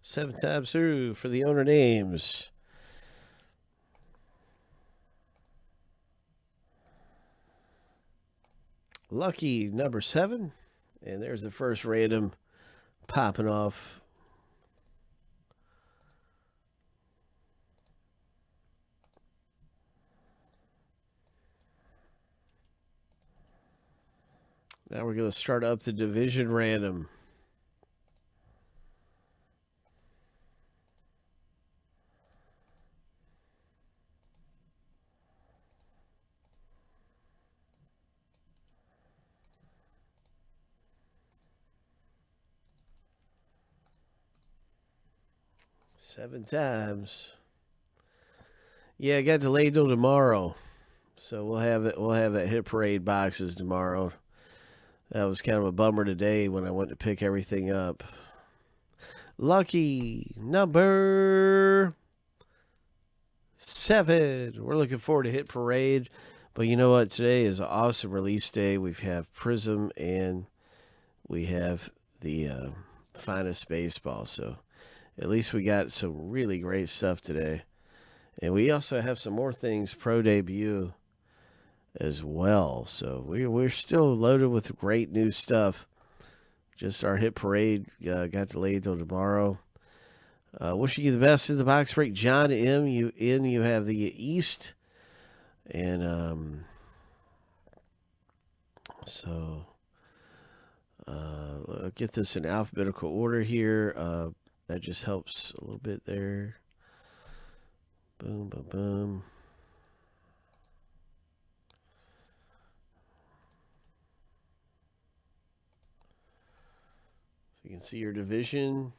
7 times through for the owner names. Lucky number 7. And there's the first random popping off. Now we're going to start up the division random. Seven times. Yeah, I got delayed till tomorrow. So we'll have that hit parade boxes tomorrow. That was kind of a bummer today when I went to pick everything up. Lucky number 7. We're looking forward to hit parade. But you know what? Today is an awesome release day. We have Prism and we have the finest baseball. So at least we got some really great stuff today. And we also have some more things pro debut as well. So we're still loaded with great new stuff. Just our hit parade got delayed till tomorrow. Wishing you the best in the box break. John M. You have the East. And so I'll get this in alphabetical order here. That just helps a little bit there. Boom, boom, boom. So you can see your division.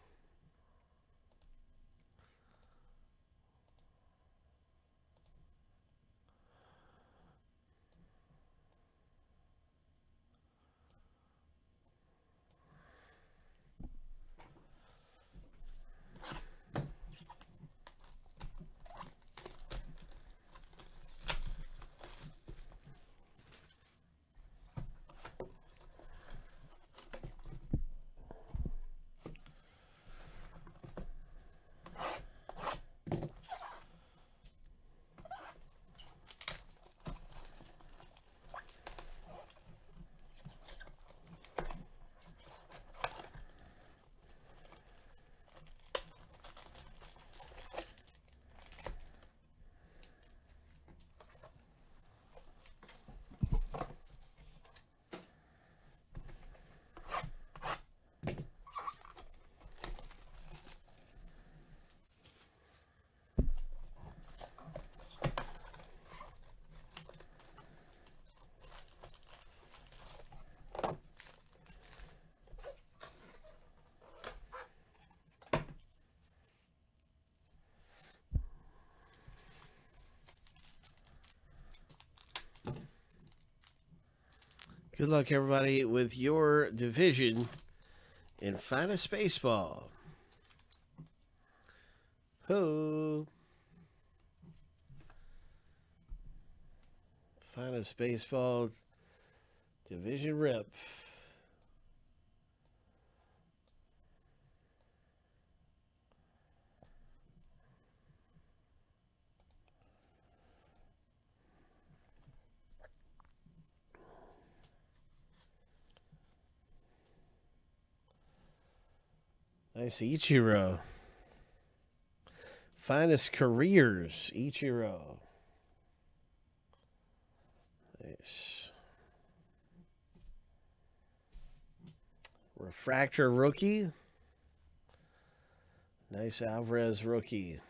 Good luck, everybody, with your division in finest baseball. Ho! Finest baseball division rep. Nice Ichiro. Finest careers, Ichiro. Nice. Refractor rookie. Nice Alvarez rookie.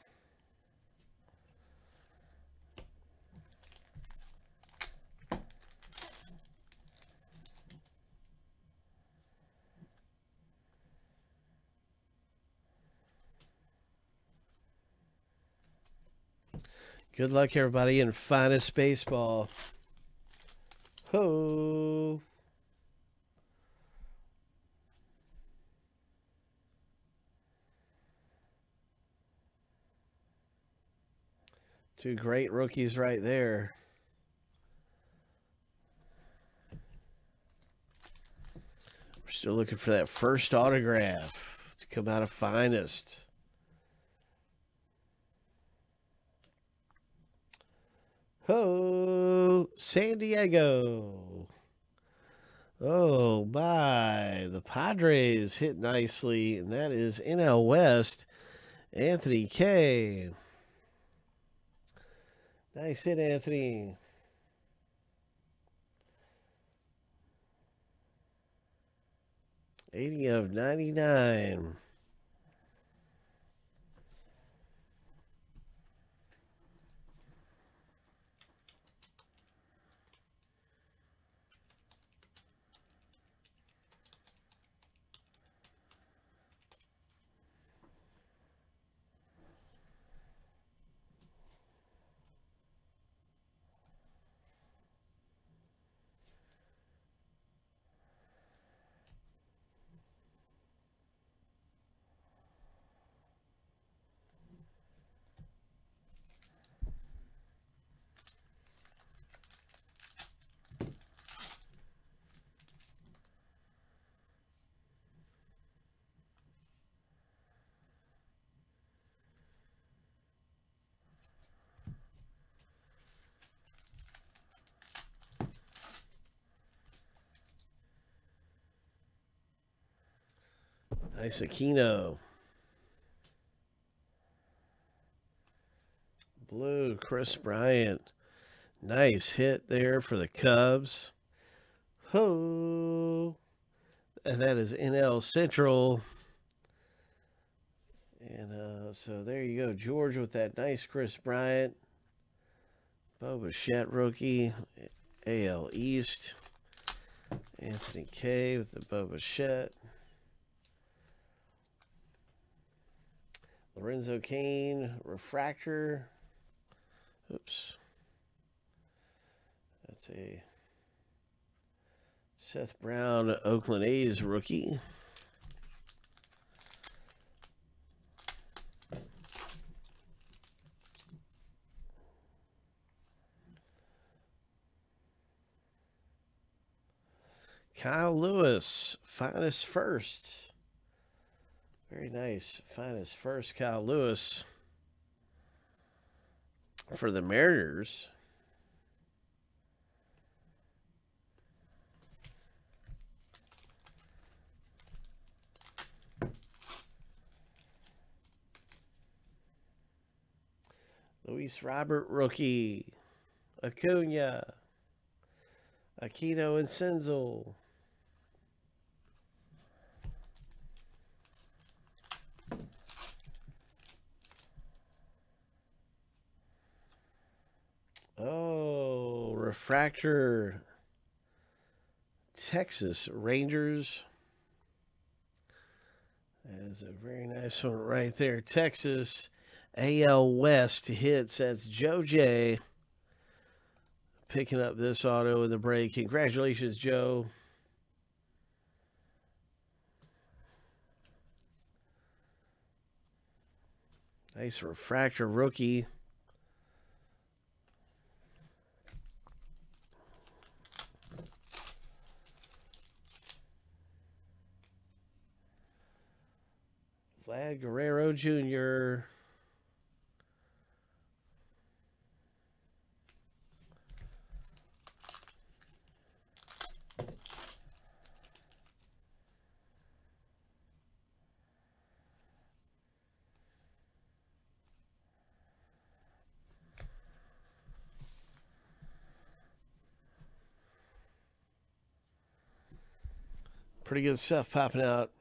Good luck, everybody, in finest baseball. Ho! Two great rookies right there. We're still looking for that first autograph to come out of finest. Ho, San Diego. Oh my, the Padres hit nicely, and that is NL West, Anthony K. Nice hit, Anthony. /99. Nice Aquino. Blue, Chris Bryant. Nice hit there for the Cubs. Ho! And that is NL Central. And so there you go. George with that nice Chris Bryant. Bo Bichette rookie. AL East. Anthony K with the Bo Bichette. Lorenzo Cain, refractor. Oops. That's a Seth Brown, Oakland A's rookie. Kyle Lewis, finest first. Very nice. Finest first, Kyle Lewis for the Mariners. Luis Robert rookie. Acuna. Aquino and Senzel. Oh, refractor. Texas Rangers. That is a very nice one right there. Texas AL West hits. That's Joe J. Picking up this auto in the break. Congratulations, Joe. Nice refractor rookie. Vlad Guerrero Jr. Pretty good stuff popping out.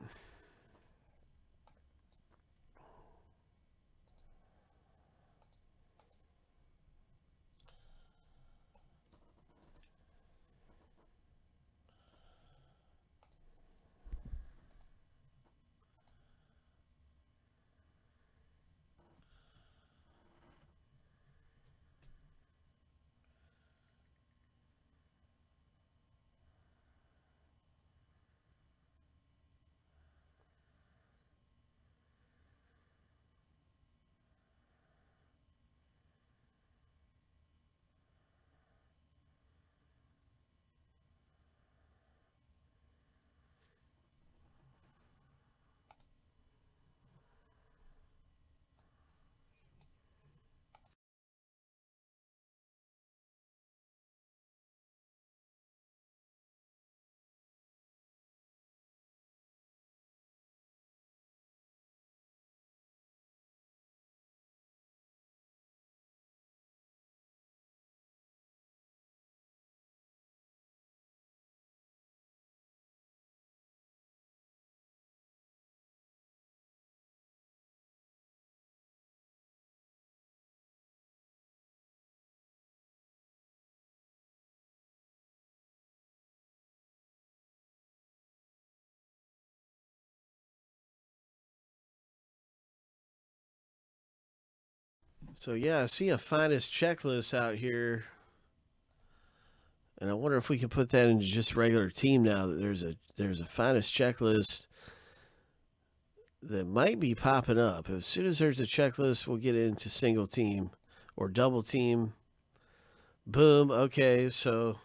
So yeah, I see a finest checklist out here, and I wonder if we can put that into just regular team now. That there's a finest checklist that might be popping up. As soon as there's a checklist, we'll get into single team or double team. Boom. Okay, so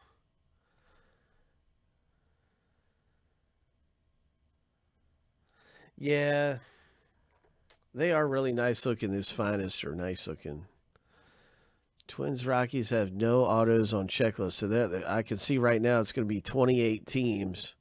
yeah, they are really nice looking. This finest are nice looking. Twins Rockies have no autos on checklist, so that I can see right now it's going to be 28 teams.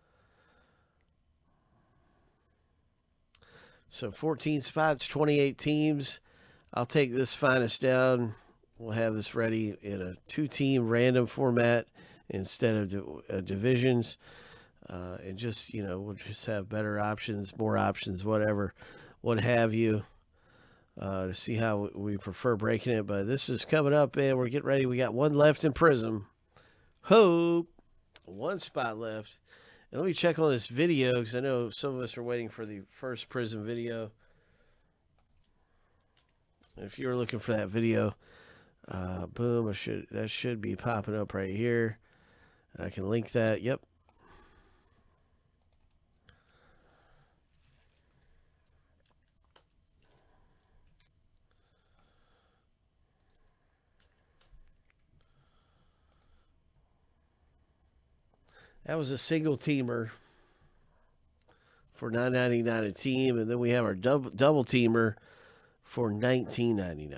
So 14 spots, 28 teams. I'll take this finest down. We'll have this ready in a 2-team random format instead of divisions. And just, we'll just have better options, more options, whatever, what have you, to see how we prefer breaking it. But this is coming up, and we're getting ready. We got one left in Prism. Hope. One spot left. And let me check on this video because I know some of us are waiting for the first Prism video. If you were looking for that video, boom, that should be popping up right here. I can link that. Yep. That was a single teamer for $9.99 a team, and then we have our double teamer for $19.99.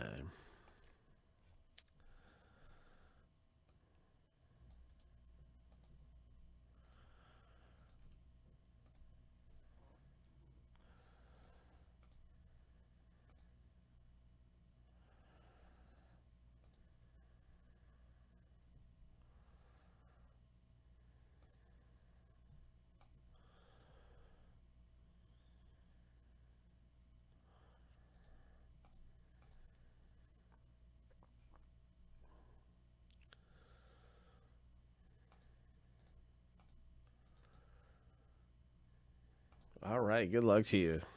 All right, good luck to you.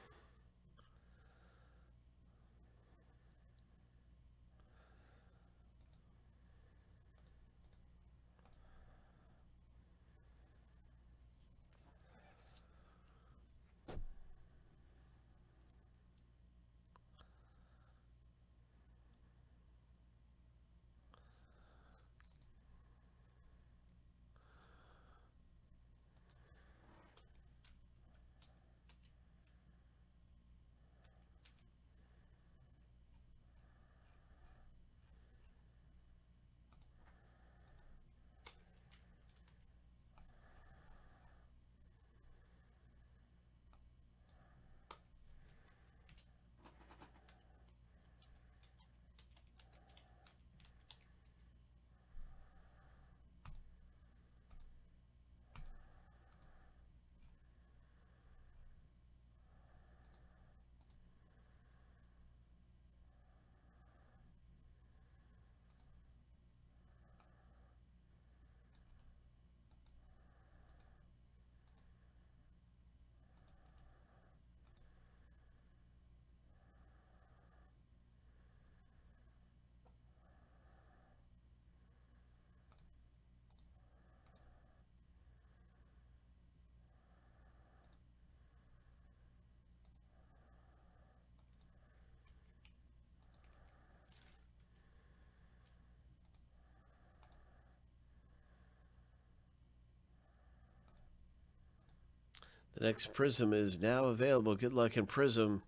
The next Prism is now available. Good luck in Prism.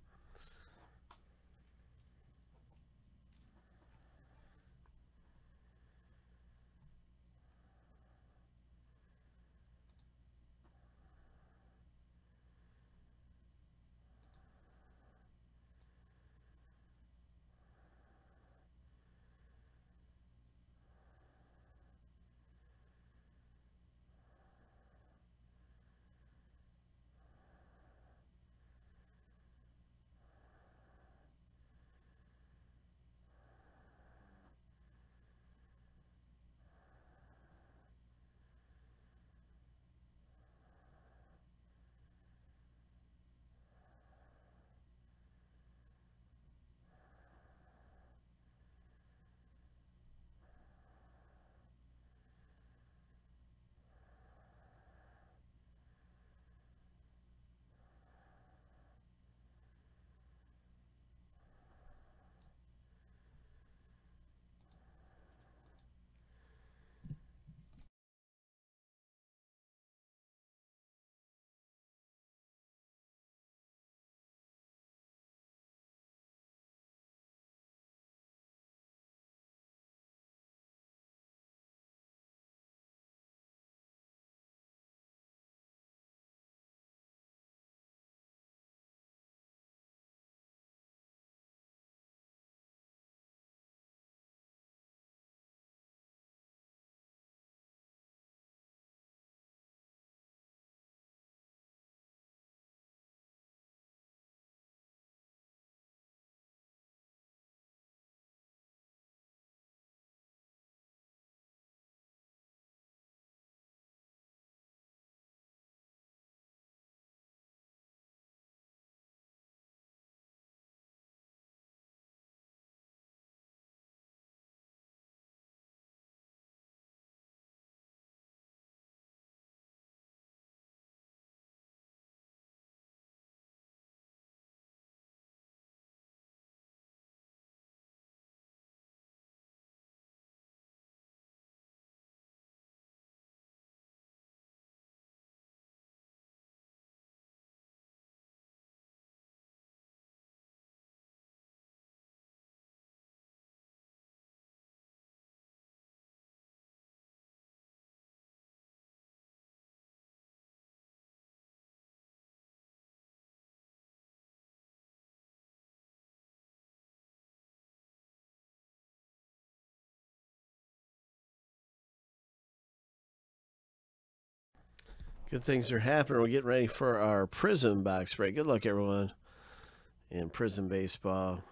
Good things are happening. We're getting ready for our Prism box break. Good luck, everyone, in Prism Baseball.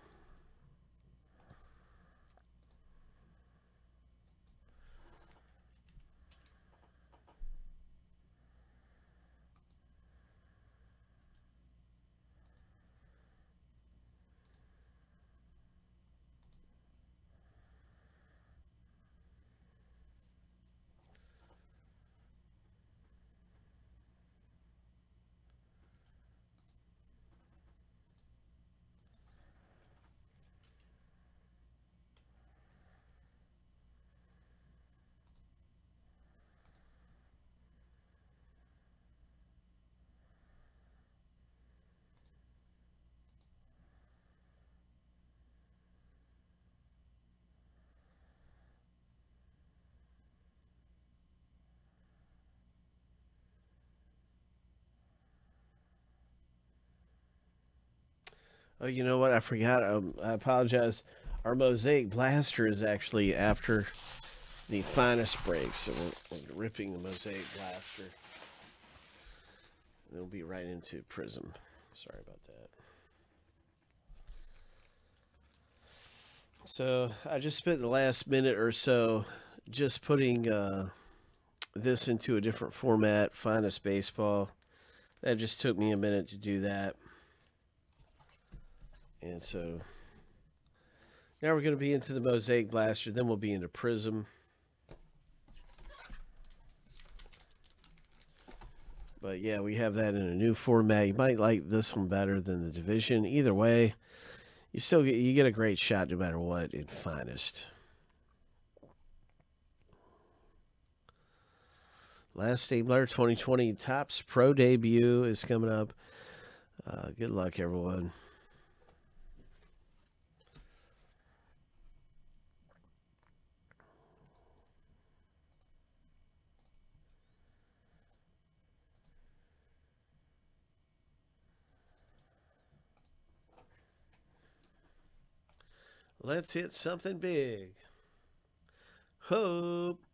Oh, you know what? I forgot. I apologize. Our Mosaic Blaster is actually after the finest break, so we're ripping the Mosaic Blaster. And it'll be right into Prism. Sorry about that. So I just spent the last minute or so just putting this into a different format, Finest Baseball. That just took me a minute to do that. And so now we're going to be into the Mosaic Blaster, then we'll be into Prism. But yeah, we have that in a new format. You might like this one better than the Division. Either way, you get a great shot no matter what in Finest. Last Stabler 2020 Topps Pro debut is coming up. Good luck, everyone. Let's hit something big. Hope.